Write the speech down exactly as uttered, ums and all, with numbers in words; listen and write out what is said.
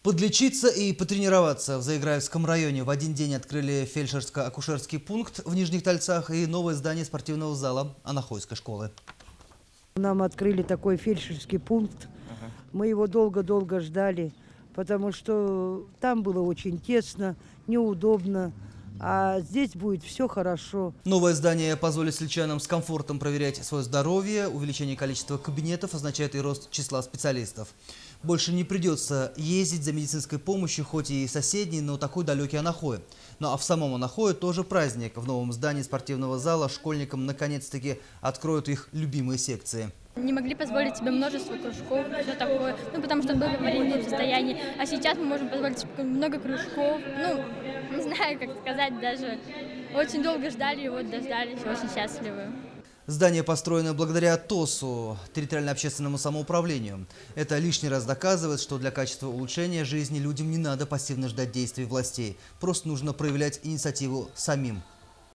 Подлечиться и потренироваться в Заиграевском районе. В один день открыли фельдшерско-акушерский пункт в Нижних Тальцах и новое здание спортивного зала Анахойской школы. Нам открыли такой фельдшерский пункт. Ага. Мы его долго-долго ждали, потому что там было очень тесно, неудобно. А здесь будет все хорошо. Новое здание позволит сельчанам с комфортом проверять свое здоровье. Увеличение количества кабинетов означает и рост числа специалистов. Больше не придется ездить за медицинской помощью, хоть и соседний, но такой далекий Анахой. Ну а в самом Анахое тоже праздник. В новом здании спортивного зала школьникам наконец-таки откроют их любимые секции. Не могли позволить себе множество кружков, все такое, ну потому что было в аварийном состоянии. А сейчас мы можем позволить себе много кружков, ну, не знаю, как сказать даже. Очень долго ждали и вот дождались, очень счастливы. Здание построено благодаря ТОСу, территориально-общественному самоуправлению. Это лишний раз доказывает, что для качества улучшения жизни людям не надо пассивно ждать действий властей. Просто нужно проявлять инициативу самим.